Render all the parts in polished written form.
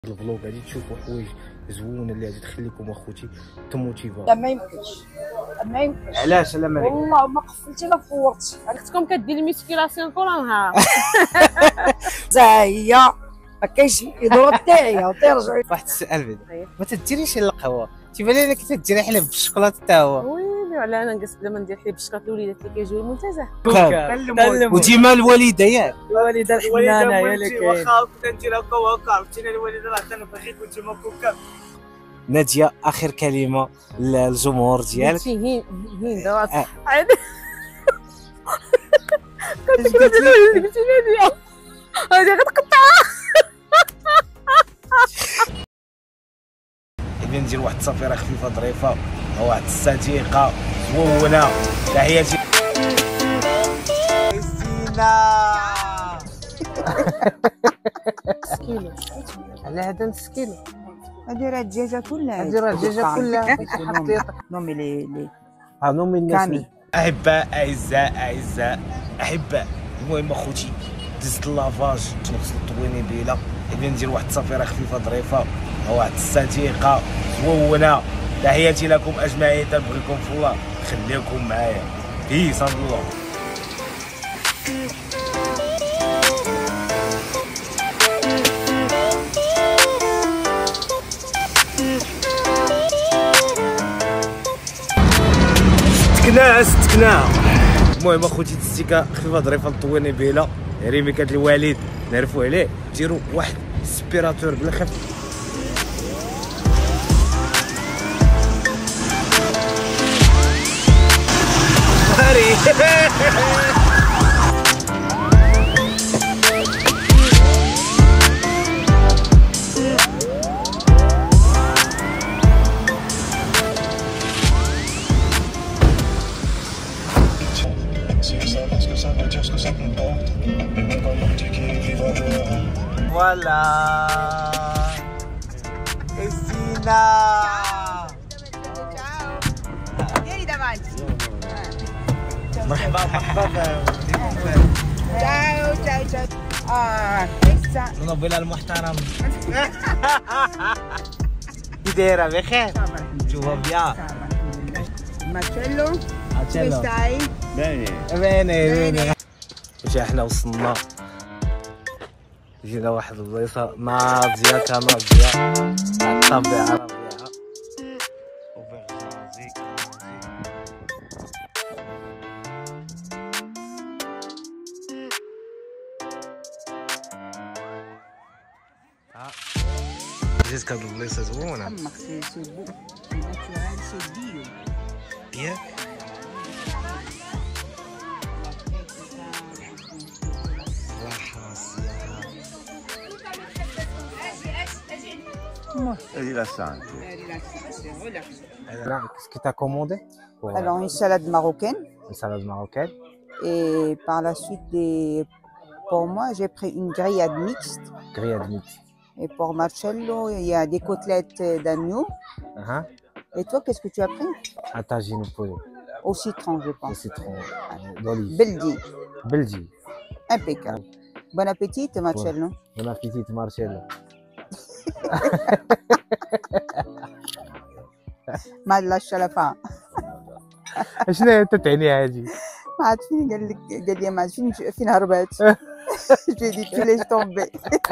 الفلوق غادي تشوفوا حوايج زوينه اللي غادي تخليكم اخوتي تموتيفاو. لا ما يمكنش، ما يمكنش. علاش؟ لا مالك والله ما قفلتي لا فورتي. عرفتكم كدير الميسكيلاسيون كل نهار. هي ما كاينش الادوار تاعي وترجعي. واحد السؤال بعدا، ما تديريش القهوه؟ تيبان لي انك تديري حليب بالشوكولاته حتى هو. ويلي على انا نقص بلا ما ندير حليب بالشكلاط الوليدات اللي كيجيو المنتزه. وديما الوالده ياك الوالده الحنانه هي اللي كاين. واخا كنت ندير هكا وهكا عرفتيني الوالده راه انا بغيك وانت ما كوكا. ناديه، اخر كلمه للجمهور ديالك. هين دوات آه. عادي. قلتي ناديه هادي غتقطع. إذا ندير واحد الصفيره خفيفه ظريفه او واحد الصديقه زوينه. تحياتي كيلو على هذا نص كيلو. هذه راه الدجاجه كلها، هذه راه الدجاجه كلها. نومي لي نومي الناس. كامي. احباء اعزاء احباء، المهم اخوتي دزت لافاج نغسل الطوينيبيله. اذا ندير واحد الصفيره خفيفه ظريفه او واحد الصديقه زوينه. تحياتي لكم اجمعين، تنبغيكم في الله، خليكم معايا. بيس الله. ستكناها. المهم اخوتي تستيكا خفيفه ظريفه للطوينيبيله. ريمي كانت الوالد نعرفوا عليه. ديروا واحد سبيراتور بالخف. فوالا Cristina. Vieni davanti. مرحبا Ciao. Questa نوبيلا المحترم. كي دايره؟ بخير؟ تشوفها بيان. Marcello, come Marcello. stai? بيني. وجا حنا وصلنا، جينا واحد البلايصه ناضيه كناضيه، الطبيعه ربيعه وفيغ جازي. جيت هاد البلايصه زوينه C'est beau, c'est naturel, c'est bio. ياك. È rilassante. C'est rilassant, c'est relaxant. Qu'est-ce que tu as commandé? Alors une salade marocaine Une salade marocaine. et par la suite pour moi j'ai pris une grillade mixte Grillade mixte. et pour Marcello il y a des côtelettes d'agneau. Et toi qu'est-ce que tu as pris? Un tagine au poulet, Au citron je au pense. citron, d'olive. Beldi, Belgique. impeccable. Bon appétit Marcello. Bon appétit Marcello. ما عاد لا فا. شنو انت تعني هادي؟ ما عاد فين قال لي ما عاد فين هربات. Je lui ai dit tu laisses tomber.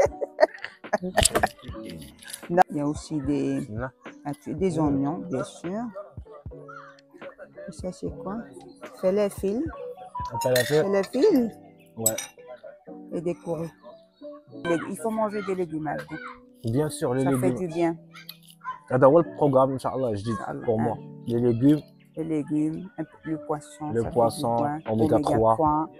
Là, il y a aussi des oignons, bien sûr. Et ça, c'est quoi? Falafel. Falafel Ouais. et des courris. Il faut manger des légumes. Bien sûr, les Ça fait légumes. du bien. هذا هو البروغرام ان شاء الله جديد Inch'Allah. pour moi. Les légumes, Les légumes, le poisson. Le ça fait du poisson, bien. oméga 3. 3.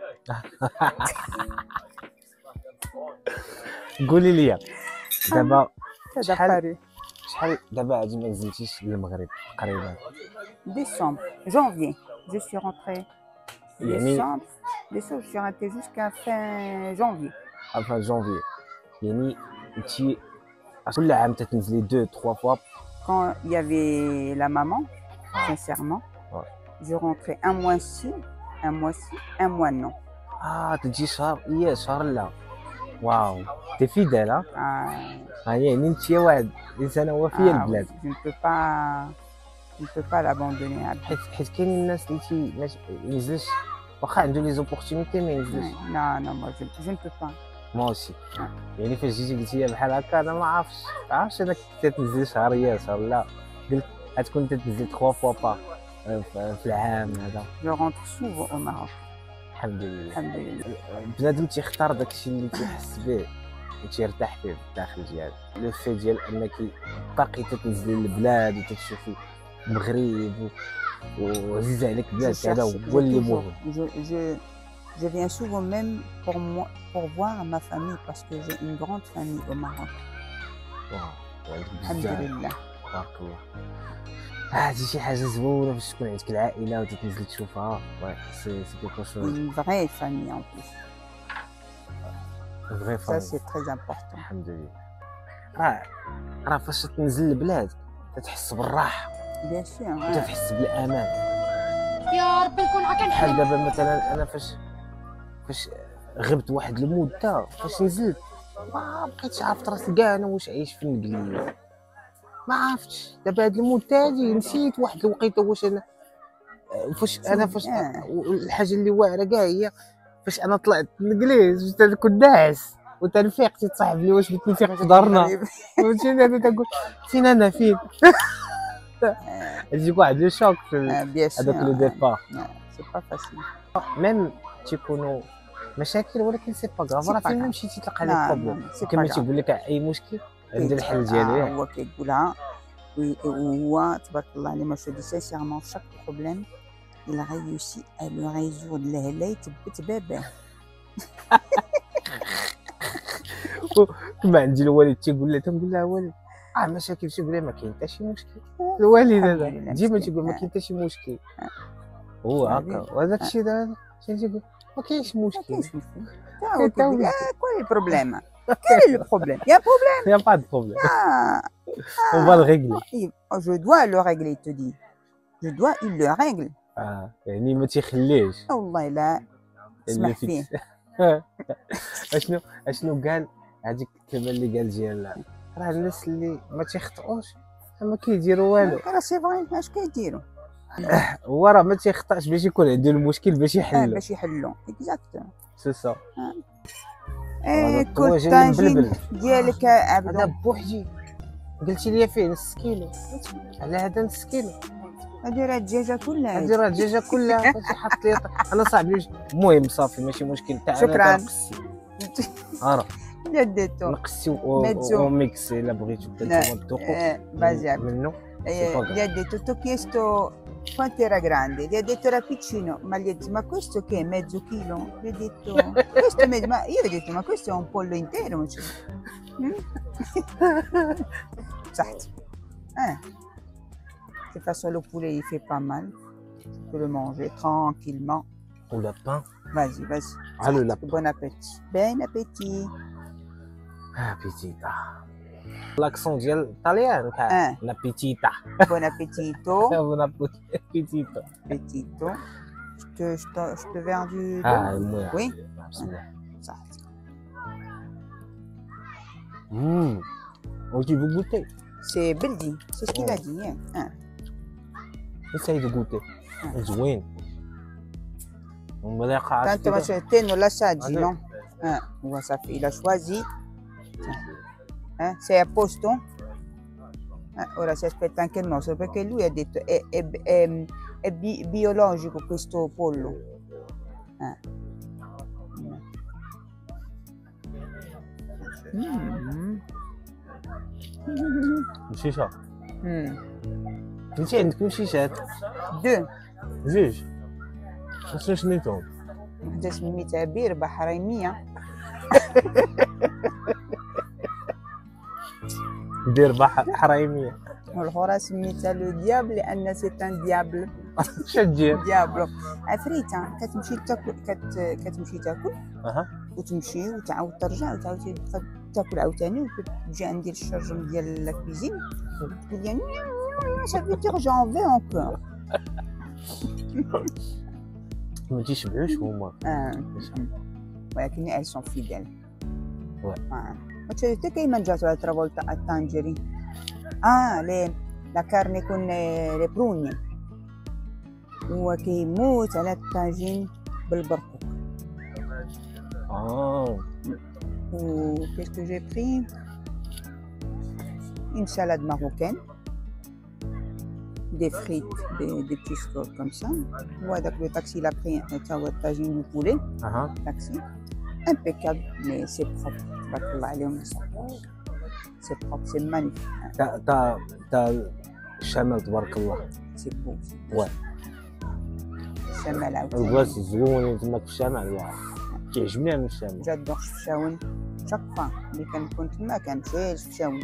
قولي لي دابا Ça شحال دابا هادي ما نزلتيش للمغرب تقريبا؟ Décembre, janvier. Je suis rentrée. يعني Décembre, je suis restée jusqu'à fin janvier. enfin janvier. يعني انتي كل عام تتنزلي 2-3 فوا؟ Quand il y avait la maman, sincèrement, je rentrais un mois-ci, un mois non. تجي شهر شهر لا. واو تي فيدال ها يعني انت واحد انسانه وفيه للبلاد. جو ne peux pas l'abandonner. حيت كاينين الناس اللي ما ينزلش واخا عنده لي زوبورتونيتي ما ينزلش. Non, moi je ne peux pas. ما اوسي يعني فاش جيتي قلتي بحال هكا انا ما عرفتش انا كنت تنزل شهريا شهر لا قلت غتكون تنزل 3 فوا با في العام هذا. Je rentre souvent au Maroc. الحمد لله. الحمد لله. بنادم تيختار داكشي اللي تيحس به وتيرتاح فيه في الداخل ديالو. لو في ديال انك باقي تنزلي للبلاد وتشوفي المغرب وعزيز عليك بلاد هذا هو اللي مهم. Je viens souvent même pour voir ma famille parce que j'ai une grande famille au Maroc. الحمد لله. تبارك الله. هذه شي حاجه زوينه باش تكون عندك العائله وتنزل تشوفها. سي كيكو شوز. Une vraie famille en plus. Vraie Ça famille. c'est très important. الحمد لله. راه فاش تنزل للبلاد تتحس بالراحه. Bien sûr. تتحس بالامان. يا ربي نكون هكا بحال دابا مثلا انا فاش غبت واحد المده فاش نزلت ما بقيتش عارف راسي كاع انا واش عايش في الانجليز ما عرفتش. دابا هاد المده هادي نسيت واحد الوقيته واش انا فاش الحاجه اللي واعره كاع هي فاش انا طلعت الانجليز كنت ناعس وتنفيق تيتصاحب لي واش بغيت نفيق في دارنا فهمتيني انا تنقول فين انا فين يجيك واحد لو شوك في هذاك لو ديبار. سي با فاسيل. ميم تيكونوا مشاكل ولكن سي با غاف راه فين ما مشيتي تلقى لك بروبليم كما تيقول لك اي مشكل عنده الحل ديالو. هو كيقولها وهو تبارك الله عليه. ما شو دي سانسيرمون شاك بروبليم il réussit à le résoudre. لا يثبت باباه. كما عندي الوالد تنقول له والد مشاكل تيقول لي ما كاين حتى شي مشكل. الوالد هذا ديما تيقول ما كاين حتى شي مشكل. هو هكا وهذاك الشيء دابا تيقول ما كاينش مشكل. كوي البروبليم quel est le problème? Il y a un problème? Il n'y a pas de problème. On va le régler. Je dois le régler, il te dit. Je dois, il le règle. يعني ما تيخليش. والله لا اسمح فيه. اشنو قال هذيك الكلمه اللي قال ديال راه الناس اللي ما تيخطئوش ما كيديروا والو. راه سي فري اش كيديروا؟ هو راه ما تيخطاش باش يكون عنده المشكل باش يحلو. باش يحلو اكزاكتومون. سي سا. كنت طاجين ديالك هذا بوحدي قلتي لي فيه نص كيلو على هذا نص كيلو. هذه راه الدجاجه كلها. هذه راه الدجاجه كلها حط لي انا صاحبي. المهم صافي ماشي مشكل تاع شكرا. راه ديتو نقصي وميكسي الا بغيتو تذوقوا منه. gli ha detto ti ho chiesto quanto era grande, gli ha detto era piccino, ma gli ha detto ma questo che è mezzo chilo? Gli ho detto questo è mezzo, ma io ho detto ma questo è un pollo intero. صحت. De toute façon le poulet il fait pas mal, tu peux le manger tranquillement. Ou lapin. Vas-y. Ah le lapin. Bon appétit. Bon appétit. Appetita. L'accent ديال الطليان تاع لابيتيتا. Bon appetito. Bon appetito. Appetito. Je te verre du. المهم. Oui. بسم الله. صحت. Tu veux goûter? C'est Beldi, c'est ce qu'il a dit. Essaye de goûter. زوين. Quand tu vas acheter nos l'assaggi, non? Ça fait, il a choisi. C'est a posto. Ora si aspetta anche il nostro perché lui ha detto è biologico questo pollo. مشيشة. انت عندك مشيشات؟ دو. جوج. شنو سميتهم؟ وحدة سميتها بير بحريمية. بير بحريمية. والأخرى سميتها لو ديابل لأن سي ان ديابل. شنو دير؟ ديابلو عفريتة كتمشي تاكل كتمشي تاكل وتمشي وتعاود ترجع وتعاود تاكل عاوتاني وتجي عندي الشرجم ديال لاكوزين تقول لي ça veut dire j'en veux encore. ما تيشبعوش هما. ولكن elles sont fidèles. Ma c'è te che hai mangiato l'altra volta a Tangeri? Ah, la carne con le prugne. وكيموت على الطاجين بالبرقوق. Ou qu'est-ce que j'ai pris? Une salade marocaine, des frites, des petits scores comme ça. Voilà, le taxi il a pris un tagine du poulet. Taxi. Impeccable, mais c'est propre. C'est propre, c'est magnifique. تاع الشمال تبارك الله. C'est beau. Ouais. الشمال عاوتاني. البلاصة زوينة تماك في الشمال واه. كيعجبني انا الشمال. جادور شفشاون. شاك فوا ملي كنكون تما كنمشي لشفشاون.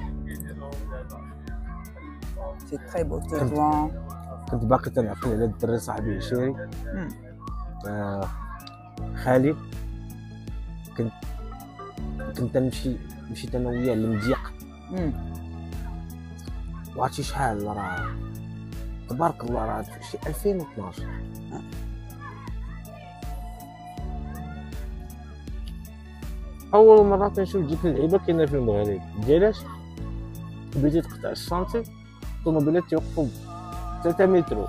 سي تري بو تيزوان. كنت باقي تنعقل على الدري صاحبي عشيري. خالد. كنت مشيت انا وياه للمضيق. وعرفتي شحال راه تبارك الله راه شي 2012. اول مره تنشوف ديك اللعيبه كاينه في المغرب ديالاش بديتي تقطع الشانتي الطوموبيلات تيوقفوا 3 متر.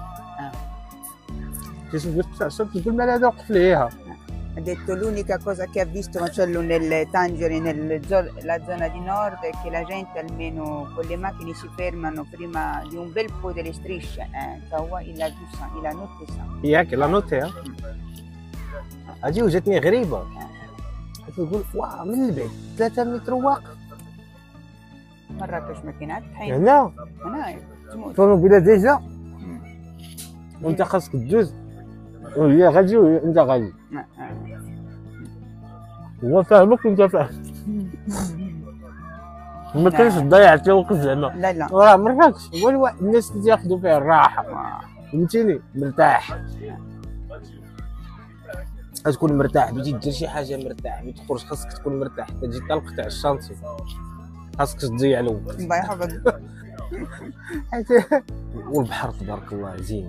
تشوف تقطع الشانتي تقول مال هذا وقف ليها. Ha detto l'unica cosa che ha visto macello nel Tangeri, nella zona di nord, è che la gente almeno con le macchine si fermano prima di un bel po' delle strisce. Kawa il a vu ça, il a noté ça. ياك لا نوتي هادي وجاتني غريبه. تقول واه من البعد 3 متر واقف. مراكش ما كايناش حين هنا تموت. الطوموبيله ديجا وانت خاصك تدوز وهي غادي وانت غادي. هو فاهمك وانت فاهم. ما كانش تضيع حتى وقت زعما. لا راه مراكش هو الناس اللي تاخذوا فيها الراحه فهمتيني مرتاح. تكون مرتاح بغيتي دير شي حاجه مرتاح بغيتي تخرج خاصك تكون مرتاح. تجي طالق تاع الشانتي خاصك تضيع الوقت. الله يحفظك. والبحر تبارك الله زين.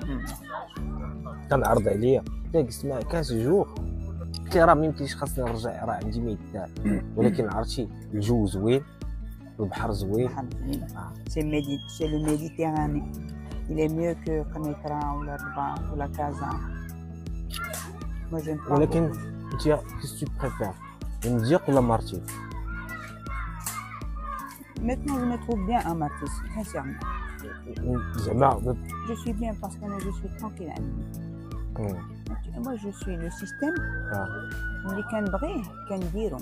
كنعرض عليا تاكس ما كاس جوع قلت لي راه ميمكنش خاصني نرجع راه عندي ما يدار. ولكن عرفتي الجو زوين البحر زوين. C'est le Méditerranée. Il est mieux que Canitra ou la Rabat ou la Casa. Moi j'aime pas. ولكن انت كيس تو بريفير المضيق ولا مارتي؟ Maintenant je me trouve bien à Martis, sincèrement. زعما Je suis bien parce que je suis tranquille. Moi je suis le système اللي كنبغيه كنديرو.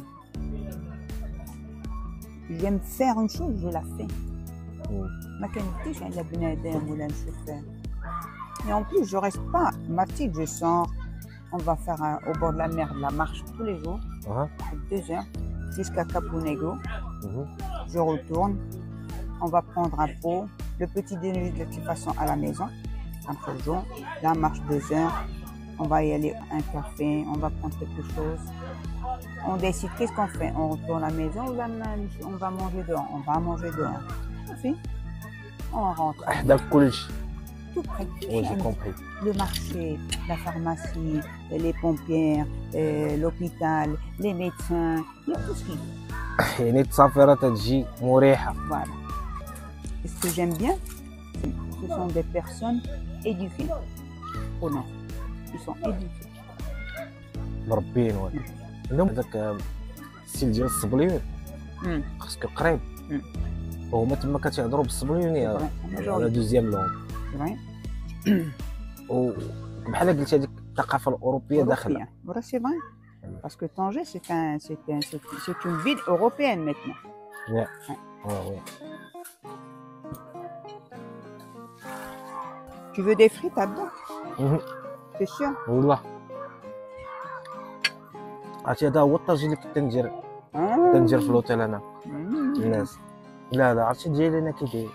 J'aime faire une chose, je la fais. ما كنديش على بنادم ولا نشوف. Et en plus je reste pas. Martis je sors. On va faire au bord de la mer de la marche tous les jours. 2 heures jusqu'à Caponegro. Je retourne. On va prendre un pot. Le petit déjeuner de toute façon à la maison. Entre jours. Là, marche 2 heures. On va y aller à un café. On va prendre quelque chose. On décide qu'est-ce qu'on fait. On retourne à la maison ou on va manger dehors. On va manger dehors. Puis, on rentre. Tout près. Oui, j'ai compris. Le marché, la pharmacie, les pompières, l'hôpital, les médecins, il y a tout ce qu'il y a. يعني التسافرة تجي مريحة. Voilà. Et ce que j'aime bien, ce sont des personnes éduquées. Honnêtes. Ils sont éduqués. مربين عندهم هذاك السيل ديال الصبليون خاصك قريب. وهما تما كتهضروا بالصبليوني على دوزيام لونغ. وبحال قلت هذيك الثقافة الأوروبية داخلة. Voilà, c'est vrai. Parce que Tanger, c'est une ville européenne maintenant. Ouais. Ouais. Tu veux des frites, Abdou? C'est sûr. والله. عرفتي هذا هو الطاجين اللي كنت ندير في الأوتيل أنا. الناس. لا عرفتي ديالي أنا كي داير.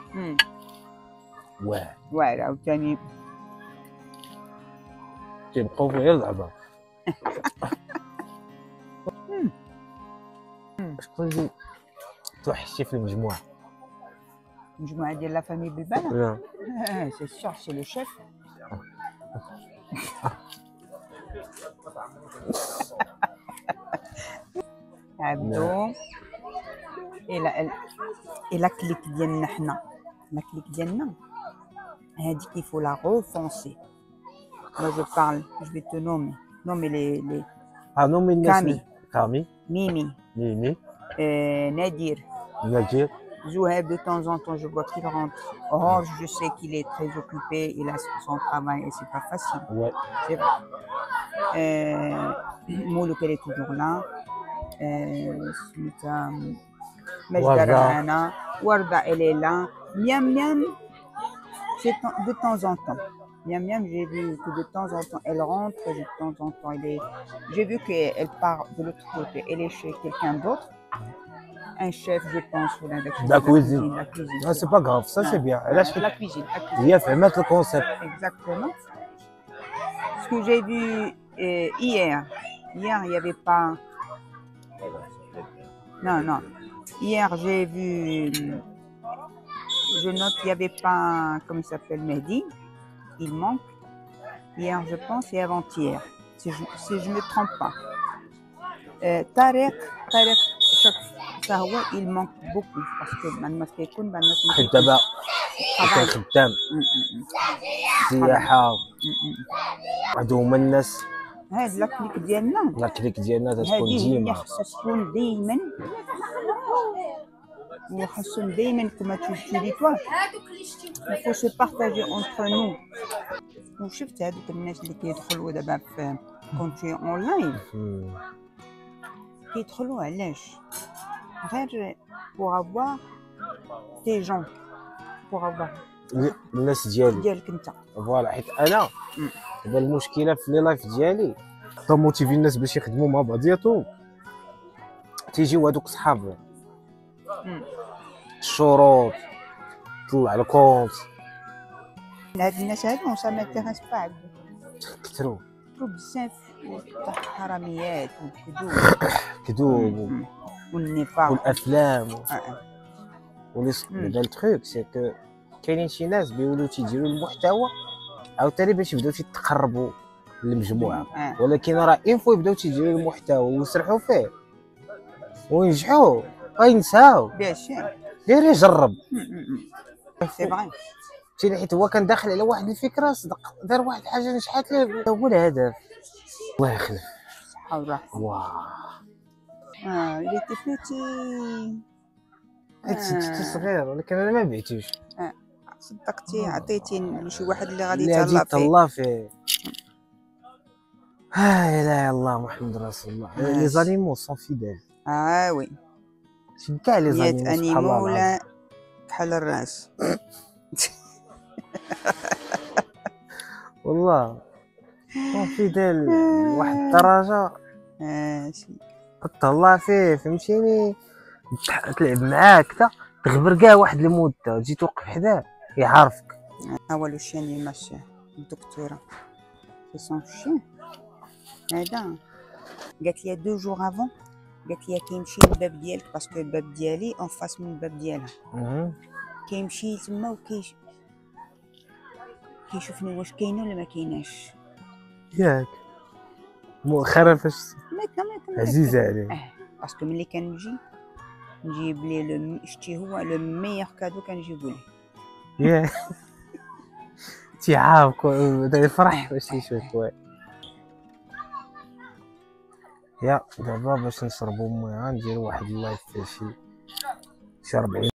واعر عاوتاني. تيبقاو فيا اللعبة. شكون اللي توحشتي في المجموعة؟ المجموعة ديال لا فامي بالبانة؟ سي سيغ سي لو شيف. عبدو الى كليك ديالنا حنا لا كليك ديالنا هادي كيفو لا غوفونسي. Moi je parle, je vais te nommer les نومي الناس. كامي كامي، ميمي ميمي، نادر نجيب. Zouheb, de temps en temps, je vois qu'il rentre. Orange, je sais qu'il est très occupé, il a son travail et c'est pas facile. Ouais. C'est vrai. Moulouk, elle est toujours là. Smita, Majda Warda. Rahana, Warda, elle est là. Miam Miam, c'est de temps en temps. Miam Miam, j'ai vu que de temps en temps, elle rentre, de temps en temps, elle est. J'ai vu qu'elle part de l'autre côté, elle est chez quelqu'un d'autre. Un chef, je pense, ou La cuisine. La cuisine. Ah, c'est pas grave, ça c'est bien. Elle a fait La cuisine. هي فهمت الكونسيبت. Exactement. Ce que j'ai vu hier, il n'y avait pas. Non, non. Hier, j'ai vu. Je note qu'il n'y avait pas. Comment il s'appelle, Mehdi. Il manque. Hier, je pense, et avant-hier. Si je ne me trompe pas. Tarek, ça, ouais, il manque beaucoup. Parce que maintenant, c'est comme حيت دابا كان خدام سياحة، هادو هما الناس. هاد لاكليك ديالنا لاكليك ديالنا تتكون هذه هي ديما. خصها تكون دايما وخصهم دايما كما تشوفي توا il faut se partager entre nous. وشفت هذوك الناس اللي كيدخلوا دابا في كونتي اونلاين كيدخلوا علاش غير pour avoir des gens pour avoir الناس ديالك انت فوالا. حيت انا دابا المشكله في لي لايف ديالي تموتيفي الناس باش يخدموا مع بعضياتهم، تيجيو هذوك صحاب الشروط طلع الكونت. هاد الناس هادو سا ما تيغاس با عبدو كثروا بزاف تاع حراميات كذوب والنفاق والافلام دابا التخيك سي كو كاينين شي ناس بيوليو تيديروا المحتوى عاوتاني باش يبداو تيتقربوا للمجموعه، ولكن راه اين فوا يبداو تيديروا المحتوى ويسرحوا فيه وينجحوا غينساو. بيان سور غير يجرب. سي فري. حيت هو كان داخل على واحد الفكره صدق، دار واحد الحاجه نجحت له، هو الهدف. الله يخلف. صحه والراحه. واه اللي تي بيتي حيت صغير، ولكن انا ما بعتوش. صدقتي عطيتي لشي واحد اللي غادي اللي يتهلا فيه. الله فيه. لا اله الا الله محمد رسول الله. لي زانيمو سون فيديل. وي شي كاع لي زانيمو سبحان الله ولا كحل الراس. والله سون فيديل واحد الدرجه. تهلا فيه فهمتيني، تلعب معاه كدا تغبر كاع واحد المده، تجي توقف حداه يعرفك. هو لو شين اللي ماشي الدكتوره سي سون شين هذا. قالت لي 2 جور افون، قالت لي كيمشي للباب ديالك باسكو الباب ديالي اون فاس من الباب ديالها. كيمشي تما كيشوفني واش كاينه ولا ما كايناش. ياك مؤخرا فاش ما عزيزه عليه. باسكو ملي كنجي نجيب ليه شتي هو لو ميور كادو كنجيبو ليه. ياك تيعاوك يفرح باش يشوف. يا دابا باش نشربو ميه نديرو واحد اللايف فيه شي 40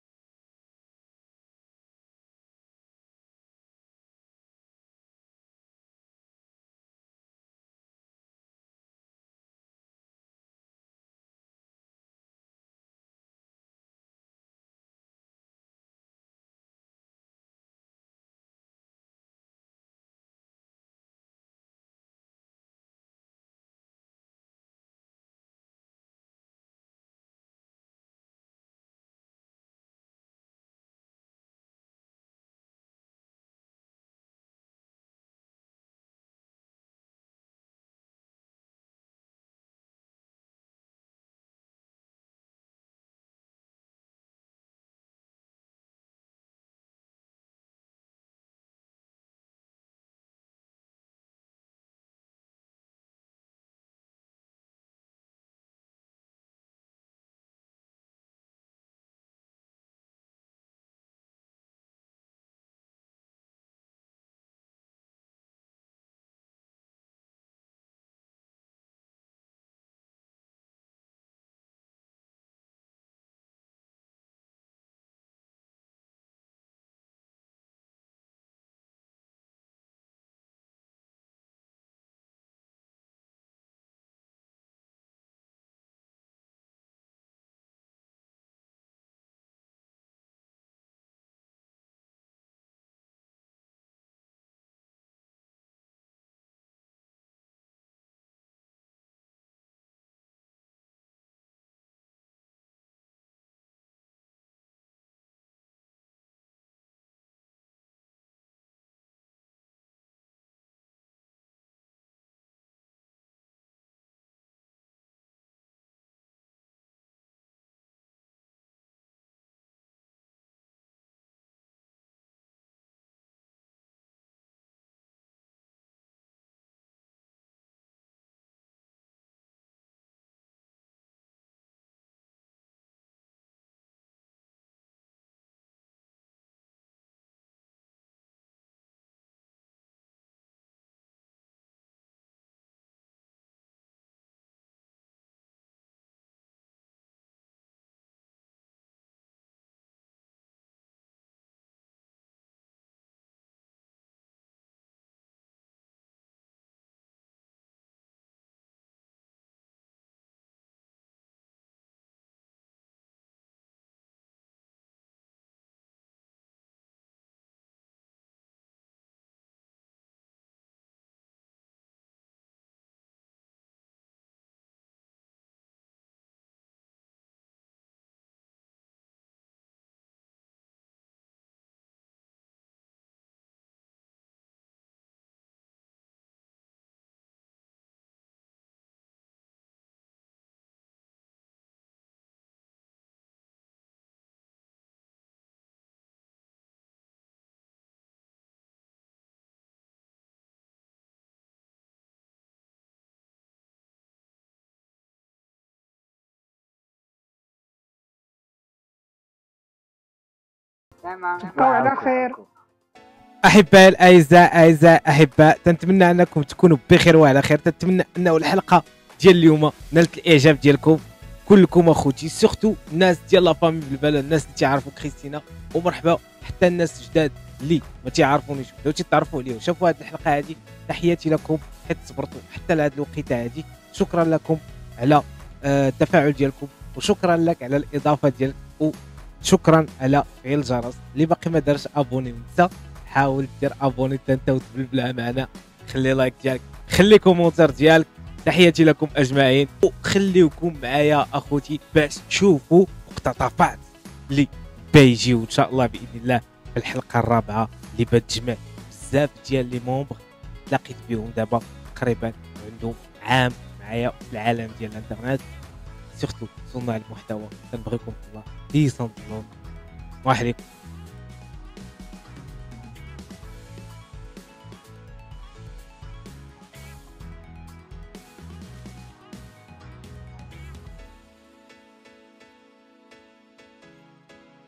تمام تبقاو على خير. احبائي الاعزاء احباء، تنتمنى انكم تكونوا بخير وعلى خير. تنتمنى انه الحلقه ديال اليوم نالت الاعجاب ديالكم كلكم اخوتي، سورتو الناس ديال لا فامي بالبال، الناس اللي تعرفوا كريستينا، ومرحبا حتى الناس الجداد اللي ما تعرفونيش بداو تتعرفوا عليهم شافوا هذه الحلقه هذه. تحياتي لكم، حيت صبرتوا حتى لهذا الوقت هذه. شكرا لكم على التفاعل ديالكم، وشكرا لك على الاضافه ديالك، وشكرا على فعل الجرس. اللي باقي ما دارش ابوني انت حاول دير ابوني حتى انت وتبلبلها معنا، خلي لايك ديالك، خلي كومونتير ديالك. تحياتي لكم اجمعين، وخليكم معايا اخوتي باش تشوفوا مقتطفات اللي بيجيو ان شاء الله باذن الله في الحلقه الرابعه اللي بتجمع بزاف ديال لي مومبر لقيت بهم دابا تقريبا عندهم عام معايا في العالم ديال الانترنت، سورتو صناع المحتوى. كنبغيكم في الله، بيس اند لوف، وعليكم.